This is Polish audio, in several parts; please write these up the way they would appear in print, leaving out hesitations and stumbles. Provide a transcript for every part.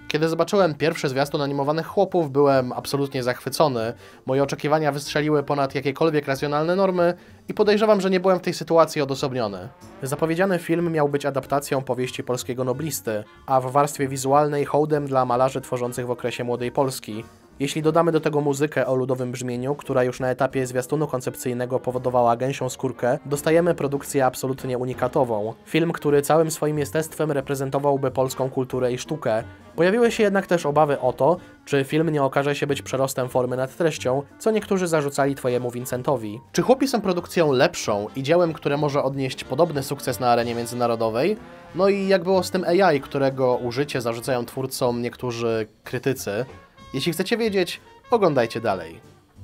Kiedy zobaczyłem pierwszy zwiastun animowanych chłopów, byłem absolutnie zachwycony. Moje oczekiwania wystrzeliły ponad jakiekolwiek racjonalne normy i podejrzewam, że nie byłem w tej sytuacji odosobniony. Zapowiedziany film miał być adaptacją powieści polskiego noblisty, a w warstwie wizualnej hołdem dla malarzy tworzących w okresie Młodej Polski. Jeśli dodamy do tego muzykę o ludowym brzmieniu, która już na etapie zwiastunu koncepcyjnego powodowała gęsią skórkę, dostajemy produkcję absolutnie unikatową. Film, który całym swoim jestestwem reprezentowałby polską kulturę i sztukę. Pojawiły się jednak też obawy o to, czy film nie okaże się być przerostem formy nad treścią, co niektórzy zarzucali twojemu Vincentowi. Czy Chłopi są produkcją lepszą i dziełem, które może odnieść podobny sukces na arenie międzynarodowej? No i jak było z tym AI, którego użycie zarzucają twórcom niektórzy krytycy? Jeśli chcecie wiedzieć, oglądajcie dalej.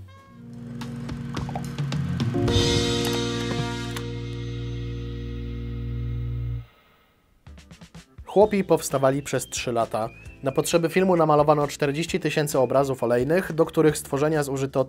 Chłopi powstawali przez 3 lata. Na potrzeby filmu namalowano 40 000 obrazów olejnych, do których stworzenia zużyto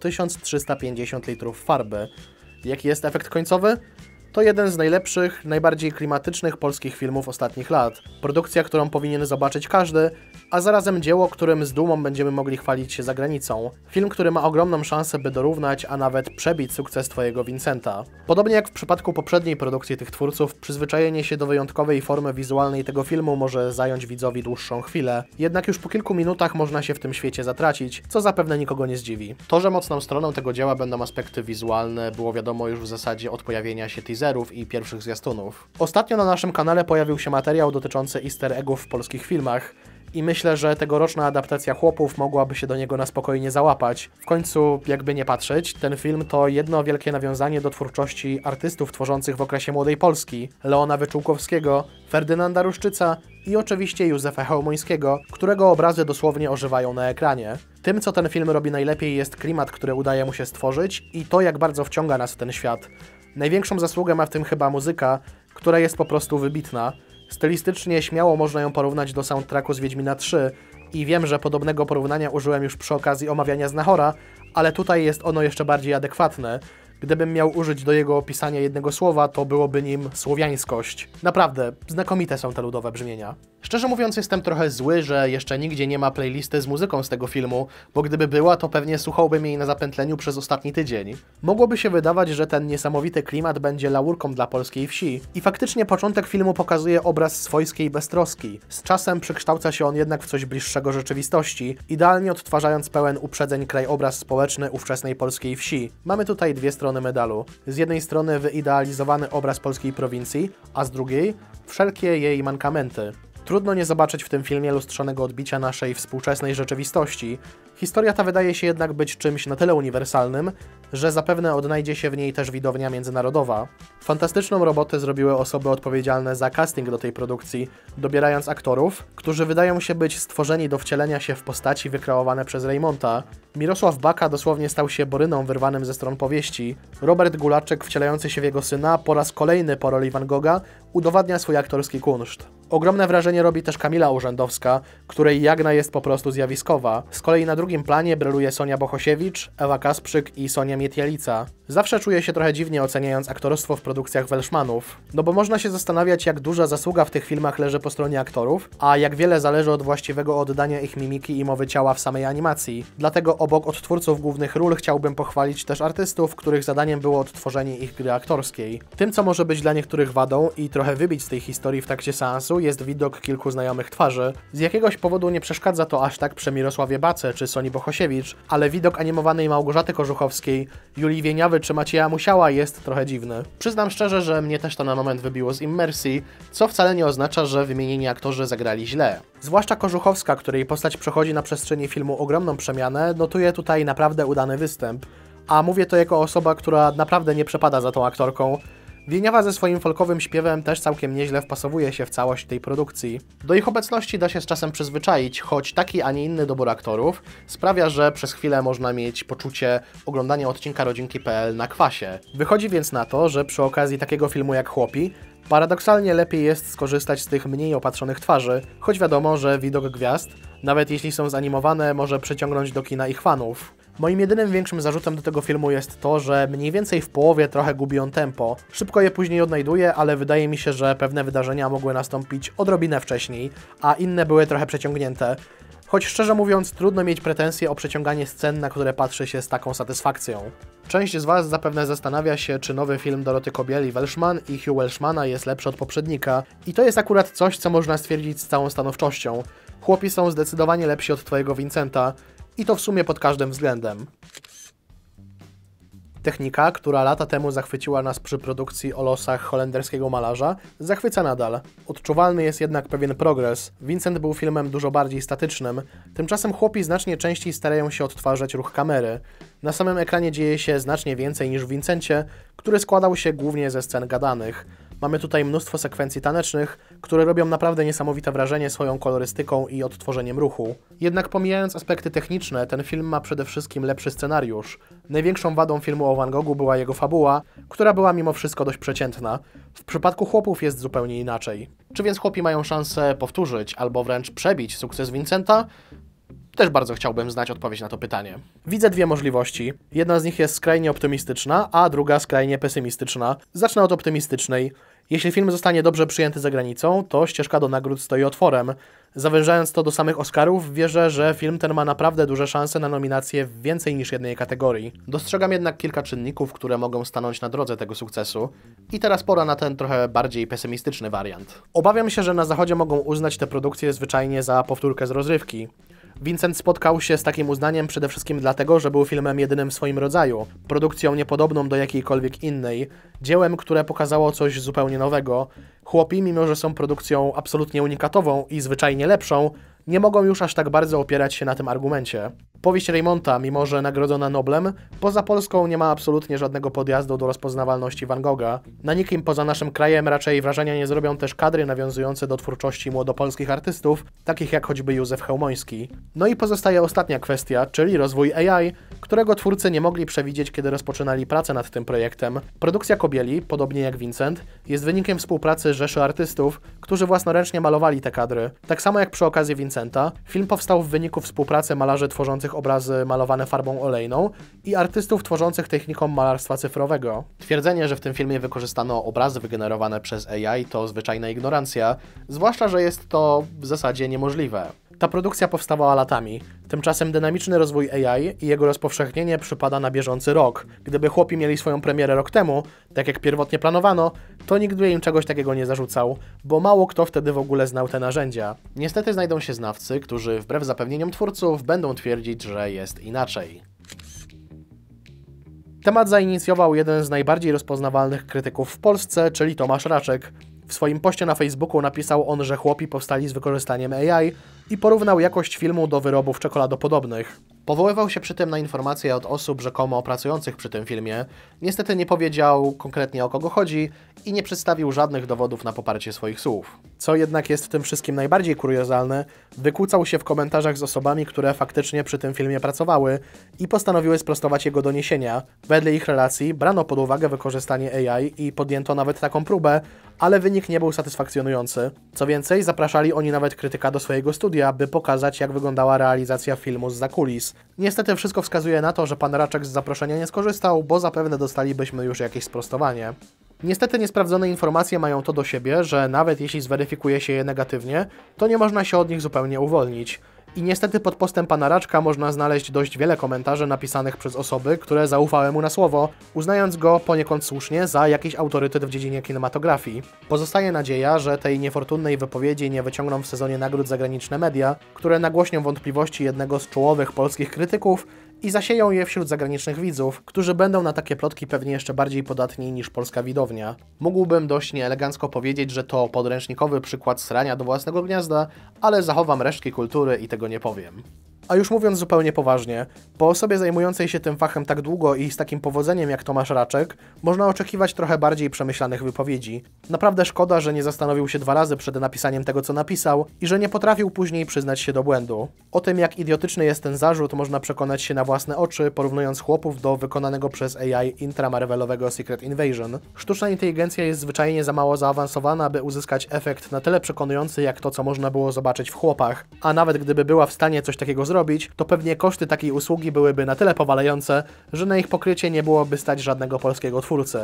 1350 litrów farby. Jaki jest efekt końcowy? To jeden z najlepszych, najbardziej klimatycznych polskich filmów ostatnich lat. Produkcja, którą powinien zobaczyć każdy, a zarazem dzieło, którym z dumą będziemy mogli chwalić się za granicą. Film, który ma ogromną szansę, by dorównać, a nawet przebić sukces twojego Vincenta. Podobnie jak w przypadku poprzedniej produkcji tych twórców, przyzwyczajenie się do wyjątkowej formy wizualnej tego filmu może zająć widzowi dłuższą chwilę. Jednak już po kilku minutach można się w tym świecie zatracić, co zapewne nikogo nie zdziwi. To, że mocną stroną tego dzieła będą aspekty wizualne, było wiadomo już w zasadzie od pojawienia się teaserów i pierwszych zwiastunów. Ostatnio na naszym kanale pojawił się materiał dotyczący easter eggów w polskich filmach i myślę, że tegoroczna adaptacja Chłopów mogłaby się do niego na spokojnie załapać. W końcu, jakby nie patrzeć, ten film to jedno wielkie nawiązanie do twórczości artystów tworzących w okresie Młodej Polski, Leona Wyczółkowskiego, Ferdynanda Ruszczyca i oczywiście Józefa Chełmońskiego, którego obrazy dosłownie ożywają na ekranie. Tym, co ten film robi najlepiej, jest klimat, który udaje mu się stworzyć i to, jak bardzo wciąga nas w ten świat. Największą zasługę ma w tym chyba muzyka, która jest po prostu wybitna. Stylistycznie śmiało można ją porównać do soundtracku z Wiedźmina 3 i wiem, że podobnego porównania użyłem już przy okazji omawiania Znachora, ale tutaj jest ono jeszcze bardziej adekwatne. Gdybym miał użyć do jego opisania jednego słowa, to byłoby nim słowiańskość. Naprawdę, znakomite są te ludowe brzmienia. Szczerze mówiąc, jestem trochę zły, że jeszcze nigdzie nie ma playlisty z muzyką z tego filmu, bo gdyby była, to pewnie słuchałbym jej na zapętleniu przez ostatni tydzień. Mogłoby się wydawać, że ten niesamowity klimat będzie laurką dla polskiej wsi. I faktycznie początek filmu pokazuje obraz swojskiej beztroski. Z czasem przekształca się on jednak w coś bliższego rzeczywistości, idealnie odtwarzając pełen uprzedzeń krajobraz społeczny ówczesnej polskiej wsi. Mamy tutaj dwie strony medalu. Z jednej strony wyidealizowany obraz polskiej prowincji, a z drugiej wszelkie jej mankamenty. Trudno nie zobaczyć w tym filmie lustrzonego odbicia naszej współczesnej rzeczywistości. Historia ta wydaje się jednak być czymś na tyle uniwersalnym, że zapewne odnajdzie się w niej też widownia międzynarodowa. Fantastyczną robotę zrobiły osoby odpowiedzialne za casting do tej produkcji, dobierając aktorów, którzy wydają się być stworzeni do wcielenia się w postaci wykreowane przez Reymonta. Mirosław Baka dosłownie stał się Boryną wyrwanym ze stron powieści. Robert Gulaczek, wcielający się w jego syna, po raz kolejny po roli Van Gogha, udowadnia swój aktorski kunszt. Ogromne wrażenie robi też Kamila Urzędowska, której Jagna jest po prostu zjawiskowa. Z kolei na drugim planie bryluje Sonia Bohosiewicz, Ewa Kasprzyk i Sonia Mietielica. Zawsze czuję się trochę dziwnie oceniając aktorstwo w produkcjach Welshmanów, no bo można się zastanawiać, jak duża zasługa w tych filmach leży po stronie aktorów, a jak wiele zależy od właściwego oddania ich mimiki i mowy ciała w samej animacji. Dlatego obok odtwórców głównych ról chciałbym pochwalić też artystów, których zadaniem było odtworzenie ich gry aktorskiej. Tym, co może być dla niektórych wadą i trochę wybić z tej historii w trakcie seansu, jest widok kilku znajomych twarzy. Z jakiegoś powodu nie przeszkadza to aż tak przy Mirosławie Bace czy Soni Bohosiewicz, ale widok animowanej Małgorzaty Korzuchowskiej, Julii Wieniawy czy Macieja Musiała jest trochę dziwny. Przyznam szczerze, że mnie też to na moment wybiło z immersji, co wcale nie oznacza, że wymienieni aktorzy zagrali źle. Zwłaszcza Korzuchowska, której postać przechodzi na przestrzeni filmu ogromną przemianę, notuje tutaj naprawdę udany występ. A mówię to jako osoba, która naprawdę nie przepada za tą aktorką. Wieniawa ze swoim folkowym śpiewem też całkiem nieźle wpasowuje się w całość tej produkcji. Do ich obecności da się z czasem przyzwyczaić, choć taki, a nie inny dobór aktorów sprawia, że przez chwilę można mieć poczucie oglądania odcinka Rodzinki.pl na kwasie. Wychodzi więc na to, że przy okazji takiego filmu jak Chłopi, paradoksalnie lepiej jest skorzystać z tych mniej opatrzonych twarzy, choć wiadomo, że widok gwiazd, nawet jeśli są zanimowane, może przyciągnąć do kina ich fanów. Moim jedynym większym zarzutem do tego filmu jest to, że mniej więcej w połowie trochę gubi on tempo. Szybko je później odnajduje, ale wydaje mi się, że pewne wydarzenia mogły nastąpić odrobinę wcześniej, a inne były trochę przeciągnięte. Choć szczerze mówiąc, trudno mieć pretensje o przeciąganie scen, na które patrzy się z taką satysfakcją. Część z Was zapewne zastanawia się, czy nowy film Doroty Kobieli-Welshman i Hugh Welshmana jest lepszy od poprzednika. I to jest akurat coś, co można stwierdzić z całą stanowczością. Chłopi są zdecydowanie lepsi od Twojego Vincenta. I to w sumie pod każdym względem. Technika, która lata temu zachwyciła nas przy produkcji o losach holenderskiego malarza, zachwyca nadal. Odczuwalny jest jednak pewien progres. Vincent był filmem dużo bardziej statycznym, tymczasem chłopi znacznie częściej starają się odtwarzać ruch kamery. Na samym ekranie dzieje się znacznie więcej niż w Vincencie, który składał się głównie ze scen gadanych. Mamy tutaj mnóstwo sekwencji tanecznych, które robią naprawdę niesamowite wrażenie swoją kolorystyką i odtworzeniem ruchu. Jednak pomijając aspekty techniczne, ten film ma przede wszystkim lepszy scenariusz. Największą wadą filmu o Van Goghu była jego fabuła, która była mimo wszystko dość przeciętna. W przypadku chłopów jest zupełnie inaczej. Czy więc chłopi mają szansę powtórzyć albo wręcz przebić sukces Vincenta? Też bardzo chciałbym znać odpowiedź na to pytanie. Widzę dwie możliwości. Jedna z nich jest skrajnie optymistyczna, a druga skrajnie pesymistyczna. Zacznę od optymistycznej. Jeśli film zostanie dobrze przyjęty za granicą, to ścieżka do nagród stoi otworem. Zawężając to do samych Oscarów, wierzę, że film ten ma naprawdę duże szanse na nominacje w więcej niż jednej kategorii. Dostrzegam jednak kilka czynników, które mogą stanąć na drodze tego sukcesu. I teraz pora na ten trochę bardziej pesymistyczny wariant. Obawiam się, że na zachodzie mogą uznać tę produkcję zwyczajnie za powtórkę z rozrywki. Vincent spotkał się z takim uznaniem przede wszystkim dlatego, że był filmem jedynym w swoim rodzaju, produkcją niepodobną do jakiejkolwiek innej, dziełem, które pokazało coś zupełnie nowego. Chłopi, mimo że są produkcją absolutnie unikatową i zwyczajnie lepszą, nie mogą już aż tak bardzo opierać się na tym argumencie. Powieść Raymonta, mimo że nagrodzona Noblem, poza Polską nie ma absolutnie żadnego podjazdu do rozpoznawalności Van Gogha. Na nikim poza naszym krajem raczej wrażenia nie zrobią też kadry nawiązujące do twórczości młodopolskich artystów, takich jak choćby Józef Chełmoński. No i pozostaje ostatnia kwestia, czyli rozwój AI, którego twórcy nie mogli przewidzieć, kiedy rozpoczynali pracę nad tym projektem. Produkcja Kobieli, podobnie jak Vincent, jest wynikiem współpracy rzeszy artystów, którzy własnoręcznie malowali te kadry. Tak samo jak przy okazji Vincenta, film powstał w wyniku współpracy malarzy tworzących obrazy malowane farbą olejną i artystów tworzących techniką malarstwa cyfrowego. Twierdzenie, że w tym filmie wykorzystano obrazy wygenerowane przez AI, to zwyczajna ignorancja, zwłaszcza, że jest to w zasadzie niemożliwe. Ta produkcja powstawała latami. Tymczasem dynamiczny rozwój AI i jego rozpowszechnienie przypada na bieżący rok. Gdyby chłopi mieli swoją premierę rok temu, tak jak pierwotnie planowano, to nikt by im czegoś takiego nie zarzucał, bo mało kto wtedy w ogóle znał te narzędzia. Niestety znajdą się znawcy, którzy wbrew zapewnieniom twórców będą twierdzić, że jest inaczej. Temat zainicjował jeden z najbardziej rozpoznawalnych krytyków w Polsce, czyli Tomasz Raczek. W swoim poście na Facebooku napisał on, że chłopi powstali z wykorzystaniem AI i porównał jakość filmu do wyrobów czekoladopodobnych. Powoływał się przy tym na informacje od osób rzekomo pracujących przy tym filmie. Niestety nie powiedział konkretnie, o kogo chodzi i nie przedstawił żadnych dowodów na poparcie swoich słów. Co jednak jest w tym wszystkim najbardziej kuriozalne, wykłócał się w komentarzach z osobami, które faktycznie przy tym filmie pracowały i postanowiły sprostować jego doniesienia. Wedle ich relacji brano pod uwagę wykorzystanie AI i podjęto nawet taką próbę, ale wynik nie był satysfakcjonujący. Co więcej, zapraszali oni nawet krytyka do swojego studia, by pokazać, jak wyglądała realizacja filmu zza kulis. Niestety wszystko wskazuje na to, że pan Raczek z zaproszenia nie skorzystał, bo zapewne dostalibyśmy już jakieś sprostowanie. Niestety niesprawdzone informacje mają to do siebie, że nawet jeśli zweryfikuje się je negatywnie, to nie można się od nich zupełnie uwolnić. I niestety pod postem pana Raczka można znaleźć dość wiele komentarzy napisanych przez osoby, które zaufały mu na słowo, uznając go poniekąd słusznie za jakiś autorytet w dziedzinie kinematografii. Pozostaje nadzieja, że tej niefortunnej wypowiedzi nie wyciągną w sezonie nagród zagraniczne media, które nagłośnią wątpliwości jednego z czołowych polskich krytyków i zasieją je wśród zagranicznych widzów, którzy będą na takie plotki pewnie jeszcze bardziej podatni niż polska widownia. Mógłbym dość nieelegancko powiedzieć, że to podręcznikowy przykład srania do własnego gniazda, ale zachowam resztki kultury i tego nie powiem. A już mówiąc zupełnie poważnie, po osobie zajmującej się tym fachem tak długo i z takim powodzeniem jak Tomasz Raczek, można oczekiwać trochę bardziej przemyślanych wypowiedzi. Naprawdę szkoda, że nie zastanowił się 2 razy przed napisaniem tego, co napisał i że nie potrafił później przyznać się do błędu. O tym, jak idiotyczny jest ten zarzut, można przekonać się na własne oczy, porównując chłopów do wykonanego przez AI intramarvelowego Secret Invasion. Sztuczna inteligencja jest zwyczajnie za mało zaawansowana, by uzyskać efekt na tyle przekonujący, jak to, co można było zobaczyć w chłopach. A nawet gdyby była w stanie coś takiego zrobić, zrobić, to pewnie koszty takiej usługi byłyby na tyle powalające, że na ich pokrycie nie byłoby stać żadnego polskiego twórcy.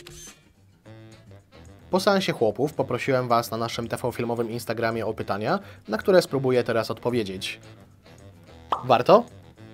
Po seansie chłopów poprosiłem Was na naszym TV Filmowym Instagramie o pytania, na które spróbuję teraz odpowiedzieć. Warto?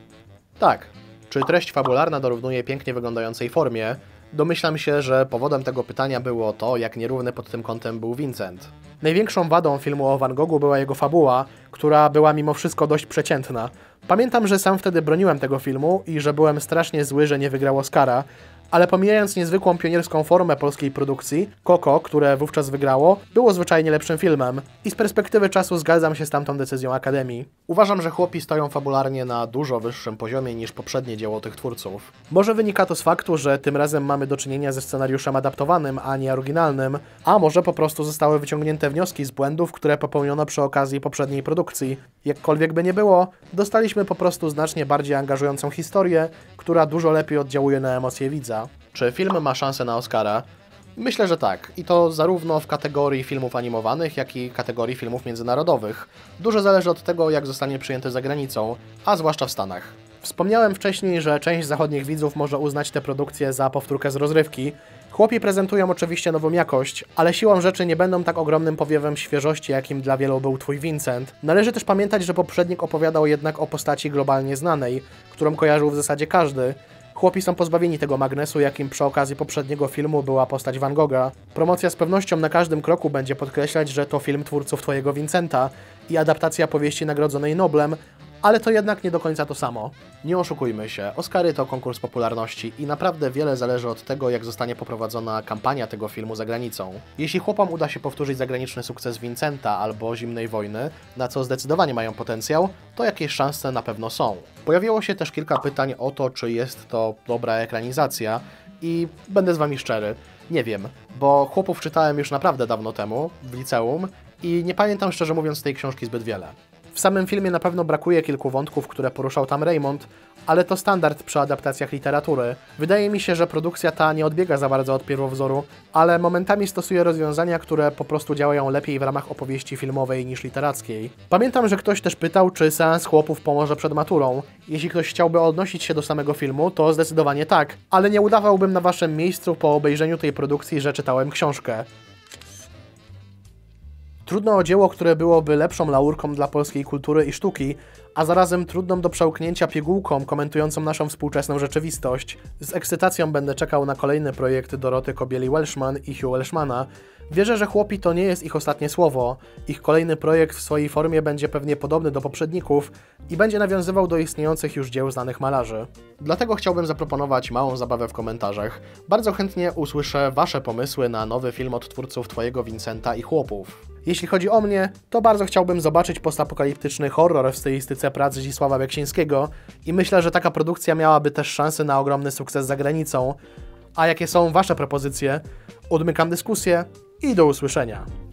Tak. Czy treść fabularna dorównuje pięknie wyglądającej formie? Domyślam się, że powodem tego pytania było to, jak nierówny pod tym kątem był Vincent. Największą wadą filmu o Van Goghu była jego fabuła, która była mimo wszystko dość przeciętna. Pamiętam, że sam wtedy broniłem tego filmu i że byłem strasznie zły, że nie wygrał Oscara, ale pomijając niezwykłą pionierską formę polskiej produkcji, Coco, które wówczas wygrało, było zwyczajnie lepszym filmem i z perspektywy czasu zgadzam się z tamtą decyzją Akademii. Uważam, że chłopi stoją fabularnie na dużo wyższym poziomie niż poprzednie dzieło tych twórców. Może wynika to z faktu, że tym razem mamy do czynienia ze scenariuszem adaptowanym, a nie oryginalnym, a może po prostu zostały wyciągnięte wnioski z błędów, które popełniono przy okazji poprzedniej produkcji. Jakkolwiek by nie było, dostaliśmy po prostu znacznie bardziej angażującą historię, która dużo lepiej oddziałuje na emocje widza. Czy film ma szansę na Oscara? Myślę, że tak. I to zarówno w kategorii filmów animowanych, jak i kategorii filmów międzynarodowych. Dużo zależy od tego, jak zostanie przyjęty za granicą, a zwłaszcza w Stanach. Wspomniałem wcześniej, że część zachodnich widzów może uznać tę produkcję za powtórkę z rozrywki. Chłopi prezentują oczywiście nową jakość, ale siłą rzeczy nie będą tak ogromnym powiewem świeżości, jakim dla wielu był twój Vincent. Należy też pamiętać, że poprzednik opowiadał jednak o postaci globalnie znanej, którą kojarzył w zasadzie każdy. Chłopi są pozbawieni tego magnesu, jakim przy okazji poprzedniego filmu była postać Van Gogha. Promocja z pewnością na każdym kroku będzie podkreślać, że to film twórców twojego Vincenta i adaptacja powieści nagrodzonej Noblem, ale to jednak nie do końca to samo. Nie oszukujmy się, Oscary to konkurs popularności i naprawdę wiele zależy od tego, jak zostanie poprowadzona kampania tego filmu za granicą. Jeśli chłopom uda się powtórzyć zagraniczny sukces Vincenta albo Zimnej Wojny, na co zdecydowanie mają potencjał, to jakieś szanse na pewno są. Pojawiło się też kilka pytań o to, czy jest to dobra ekranizacja i będę z Wami szczery, nie wiem, bo chłopów czytałem już naprawdę dawno temu, w liceum i nie pamiętam szczerze mówiąc tej książki zbyt wiele. W samym filmie na pewno brakuje kilku wątków, które poruszał tam Raymond, ale to standard przy adaptacjach literatury. Wydaje mi się, że produkcja ta nie odbiega za bardzo od pierwowzoru, ale momentami stosuje rozwiązania, które po prostu działają lepiej w ramach opowieści filmowej niż literackiej. Pamiętam, że ktoś też pytał, czy seans chłopów pomoże przed maturą. Jeśli ktoś chciałby odnosić się do samego filmu, to zdecydowanie tak, ale nie udawałbym na waszym miejscu po obejrzeniu tej produkcji, że czytałem książkę. Trudno o dzieło, które byłoby lepszą laurką dla polskiej kultury i sztuki, a zarazem trudną do przełknięcia pigułką komentującą naszą współczesną rzeczywistość. Z ekscytacją będę czekał na kolejny projekt Doroty Kobieli-Welshman i Hugh Welshmana. Wierzę, że chłopi to nie jest ich ostatnie słowo. Ich kolejny projekt w swojej formie będzie pewnie podobny do poprzedników i będzie nawiązywał do istniejących już dzieł znanych malarzy. Dlatego chciałbym zaproponować małą zabawę w komentarzach. Bardzo chętnie usłyszę Wasze pomysły na nowy film od twórców Twojego Vincenta i chłopów. Jeśli chodzi o mnie, to bardzo chciałbym zobaczyć postapokaliptyczny horror w stylistyce prac Zdzisława Beksińskiego i myślę, że taka produkcja miałaby też szansę na ogromny sukces za granicą. A jakie są Wasze propozycje? Odmykam dyskusję i do usłyszenia.